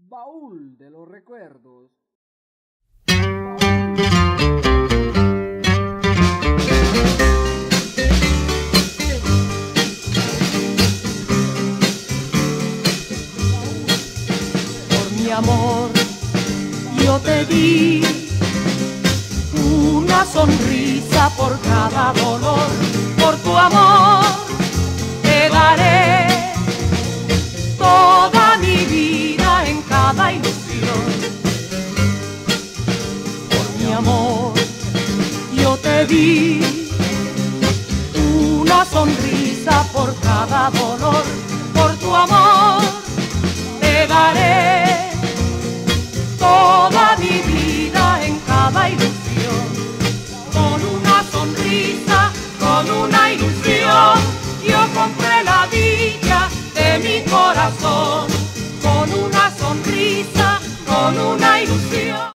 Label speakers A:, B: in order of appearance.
A: Baúl de los recuerdos.
B: Por mi amor, yo te di una sonrisa por cada dolor. Por tu amor te daré toda mi vida en cada ilusión. Por mi amor, yo te di una sonrisa por cada dolor. Por tu amor te daré toda mi vida en cada ilusión. Con una sonrisa, con una ilusión, yo compré la dicha de mi corazón. Con una sonrisa, con una ilusión.